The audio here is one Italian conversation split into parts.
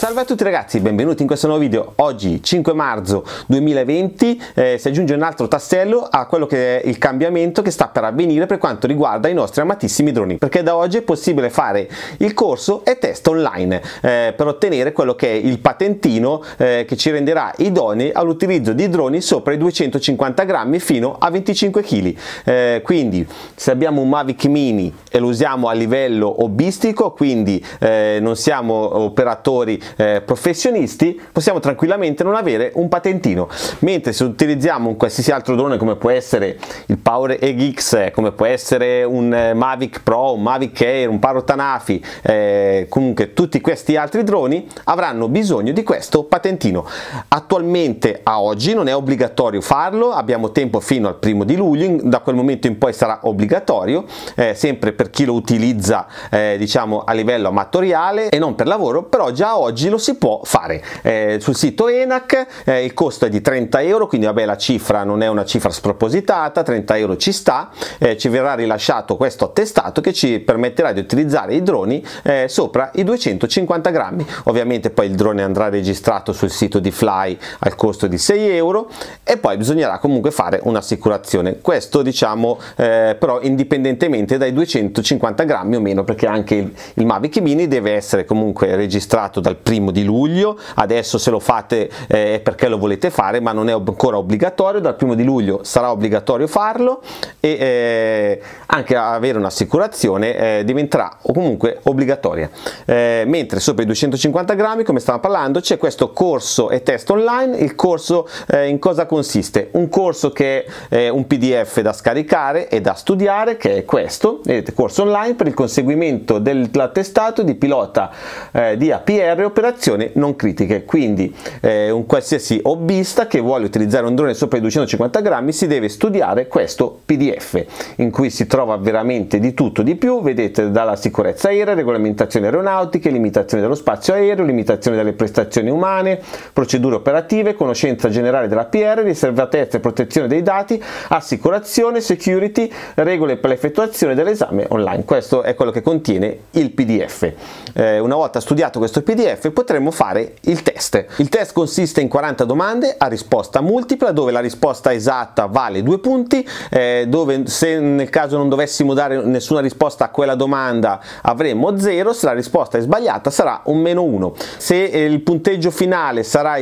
Salve a tutti ragazzi, benvenuti in questo nuovo video. Oggi 5 marzo 2020 si aggiunge un altro tassello a quello che è il cambiamento che sta per avvenire per quanto riguarda i nostri amatissimi droni, perché da oggi è possibile fare il corso e test online per ottenere quello che è il patentino che ci renderà idonei all'utilizzo di droni sopra i 250 grammi fino a 25 kg. Quindi se abbiamo un Mavic Mini e lo usiamo a livello hobbistico, quindi non siamo operatori professionisti, possiamo tranquillamente non avere un patentino, mentre se utilizziamo un qualsiasi altro drone come può essere il Power EX, come può essere un Mavic Pro, un Mavic Air, un Parrot Anafi, comunque tutti questi altri droni avranno bisogno di questo patentino. Attualmente a oggi non è obbligatorio farlo, abbiamo tempo fino al 1° di luglio, da quel momento in poi sarà obbligatorio, sempre per chi lo utilizza diciamo a livello amatoriale e non per lavoro, però già oggi lo si può fare sul sito ENAC. Il costo è di 30 euro, quindi vabbè, la cifra non è una cifra spropositata, 30 euro ci sta. Ci verrà rilasciato questo attestato che ci permetterà di utilizzare i droni sopra i 250 grammi. Ovviamente poi il drone andrà registrato sul sito di Fly al costo di 6 euro e poi bisognerà comunque fare un'assicurazione, questo diciamo però indipendentemente dai 250 grammi o meno, perché anche il Mavic Mini deve essere comunque registrato dal 1° di luglio. Adesso se lo fate è perché lo volete fare, ma non è ancora obbligatorio. Dal 1° di luglio sarà obbligatorio farlo e anche avere un'assicurazione diventerà comunque obbligatoria. Mentre sopra i 250 grammi, come stiamo parlando, c'è questo corso e test online. Il corso in cosa consiste? Un corso che è un PDF da scaricare e da studiare, che è questo, vedete, corso online per il conseguimento dell'attestato di pilota di APR operazioni non critiche. Quindi un qualsiasi hobbista che vuole utilizzare un drone sopra i 250 grammi si deve studiare questo PDF in cui si trova veramente di tutto di più. Vedete, dalla sicurezza aerea, regolamentazioni aeronautiche, limitazioni dello spazio aereo, limitazioni delle prestazioni umane, procedure operative, conoscenza generale dell'APR, riservatezza e protezione dei dati, assicurazione, security, regole per l'effettuazione dell'esame online. Questo è quello che contiene il PDF. Una volta studiato questo PDF potremo fare il test. Il test consiste in 40 domande a risposta multipla, dove la risposta esatta vale 2 punti, dove se nel caso non dovessimo dare nessuna risposta a quella domanda avremo 0, se la risposta è sbagliata sarà un -1. Se il punteggio finale sarà il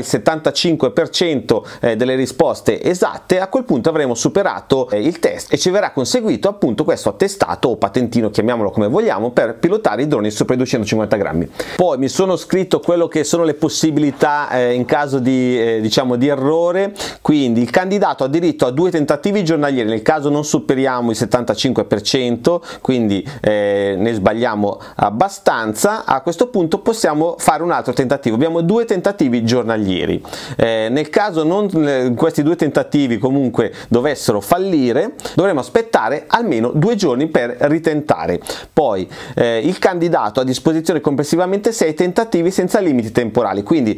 75% delle risposte esatte, a quel punto avremo superato il test e ci verrà conseguito appunto questo attestato o patentino, chiamiamolo come vogliamo, per pilotare i droni sopra i 250 grammi. Poi mi sono scritto quello che sono le possibilità in caso di diciamo di errore. Quindi il candidato ha diritto a 2 tentativi giornalieri nel caso non superiamo il 75%, quindi ne sbagliamo abbastanza. A questo punto possiamo fare un altro tentativo, abbiamo 2 tentativi giornalieri. Nel caso questi 2 tentativi comunque dovessero fallire, dovremo aspettare almeno 2 giorni per ritentare. Poi il candidato ha a disposizione complessivamente 6 tentativi senza limiti temporali, quindi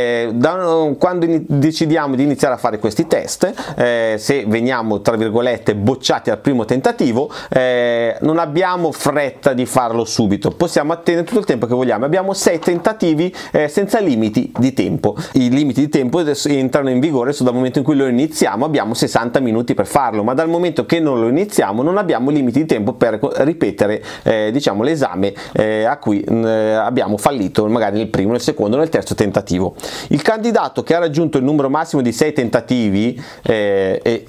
quando decidiamo di iniziare a fare questi test, se veniamo tra virgolette bocciati al primo tentativo, non abbiamo fretta di farlo subito, possiamo attendere tutto il tempo che vogliamo. Abbiamo 6 tentativi senza limiti di tempo. I limiti di tempo adesso entrano in vigore dal momento in cui lo iniziamo, abbiamo 60 minuti per farlo, ma dal momento che non lo iniziamo non abbiamo limiti di tempo per ripetere diciamo l'esame a cui abbiamo fallito magari nel primo, nel secondo, nel terzo tentativo. Il candidato che ha raggiunto il numero massimo di 6 tentativi e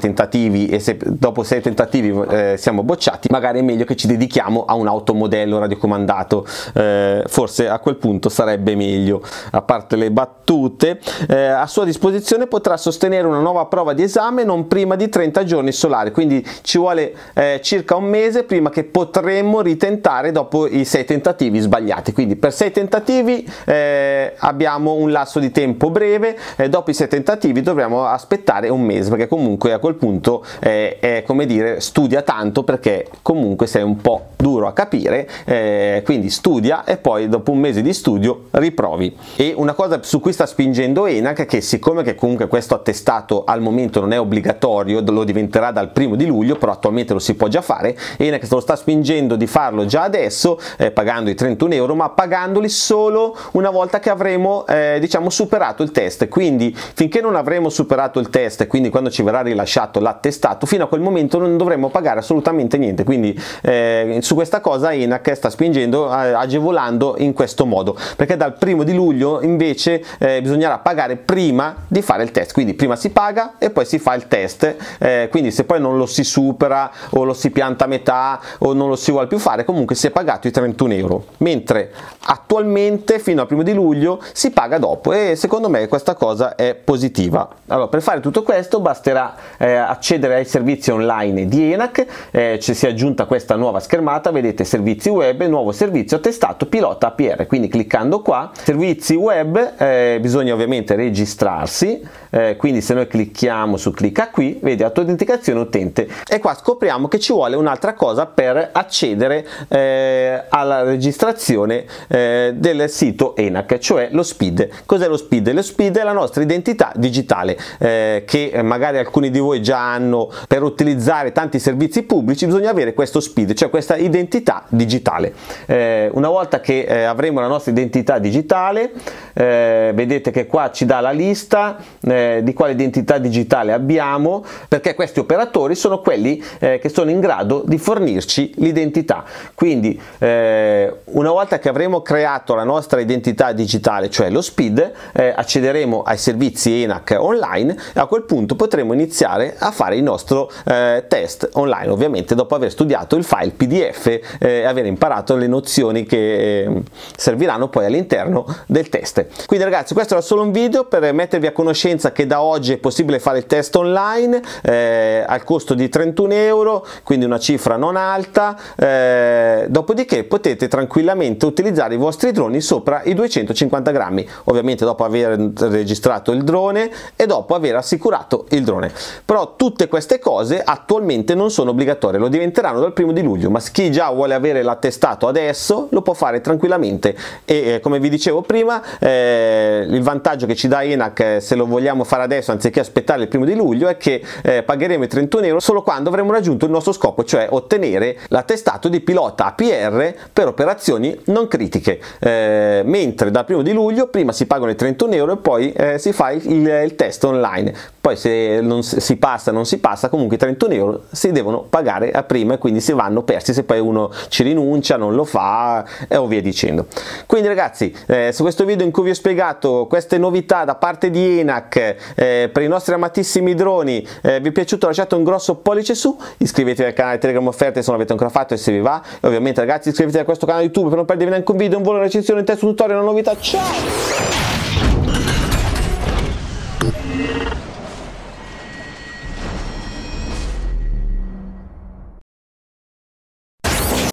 se dopo 6 tentativi siamo bocciati, magari è meglio che ci dedichiamo a un automodello radiocomandato, forse a quel punto sarebbe meglio. A parte le battute, a sua disposizione potrà sostenere una nuova prova di esame non prima di 30 giorni solari, quindi ci vuole circa un mese prima che potremmo ritentare dopo i 6 tentativi sbagliati. Quindi per 6 tentativi abbiamo un lasso di tempo breve, dopo i 6 tentativi dovremo aspettare un mese, perché comunque a quel punto è come dire, studia tanto, perché comunque sei un po' duro a capire, quindi studia e poi dopo un mese di studio riprovi. E una cosa su cui sta spingendo ENAC è che, siccome che comunque questo attestato al momento non è obbligatorio, lo diventerà dal 1° di luglio, però attualmente lo si può già fare, ENAC lo sta spingendo di farlo già adesso, pagando i 31 euro, ma pagandoli solo solo una volta che avremo diciamo superato il test. Quindi finché non avremo superato il test, quindi quando ci verrà rilasciato l'attestato, fino a quel momento non dovremo pagare assolutamente niente. Quindi su questa cosa ENAC sta spingendo, agevolando in questo modo, perché dal 1° di luglio invece bisognerà pagare prima di fare il test. Quindi prima si paga e poi si fa il test, quindi se poi non lo si supera o lo si pianta a metà o non lo si vuole più fare, comunque si è pagato i 31 euro, mentre attualmente fino al 1° di luglio si paga dopo, e secondo me questa cosa è positiva. Allora, per fare tutto questo basterà accedere ai servizi online di ENAC. Ci si è aggiunta questa nuova schermata, vedete servizi web, nuovo servizio attestato pilota APR. Quindi cliccando qua servizi web bisogna ovviamente registrarsi, quindi se noi clicchiamo su clicca qui, vedi autenticazione utente, e qua scopriamo che ci vuole un'altra cosa per accedere alla registrazione del sito ENAC, cioè lo SPID. Cos'è lo SPID? Lo SPID è la nostra identità digitale, che magari alcuni di voi già hanno. Per utilizzare tanti servizi pubblici bisogna avere questo SPID, cioè questa identità digitale. Una volta che avremo la nostra identità digitale, vedete che qua ci dà la lista di quale identità digitale abbiamo, perché questi operatori sono quelli che sono in grado di fornirci l'identità. Quindi una volta che avremo creato la nostra identità digitale, cioè lo SPID, accederemo ai servizi ENAC online, e a quel punto potremo iniziare a fare il nostro test online, ovviamente dopo aver studiato il file PDF e aver imparato le nozioni che serviranno poi all'interno del test. Quindi ragazzi, questo era solo un video per mettervi a conoscenza che da oggi è possibile fare il test online al costo di 31 euro, quindi una cifra non alta. Dopodiché potete tranquillamente utilizzare i vostri droni sopra i 250 grammi, ovviamente dopo aver registrato il drone e dopo aver assicurato il drone. Però tutte queste cose attualmente non sono obbligatorie, lo diventeranno dal 1° di luglio, ma chi già vuole avere l'attestato adesso lo può fare tranquillamente. E come vi dicevo prima, il vantaggio che ci dà ENAC, se lo vogliamo fare adesso anziché aspettare il 1° di luglio, è che pagheremo i 31 euro solo quando avremo raggiunto il nostro scopo, cioè ottenere l'attestato di pilota APR per operazioni non critiche, mentre dal 1° di luglio prima si pagano i 31 euro e poi si fa il test online. Poi se non si passa, non si passa, comunque i 31 euro si devono pagare a prima e quindi si vanno persi se poi uno ci rinuncia, non lo fa o via dicendo. Quindi ragazzi, su questo video in cui vi ho spiegato queste novità da parte di ENAC per i nostri amatissimi droni, vi è piaciuto, lasciate un grosso pollice su, iscrivetevi al canale Telegram Offerte se non l'avete ancora fatto e se vi va, e ovviamente ragazzi iscrivetevi a questo canale YouTube per non perdervi neanche un video, un volo, una recensione, un testo, un tutorial, una novità. Ciao!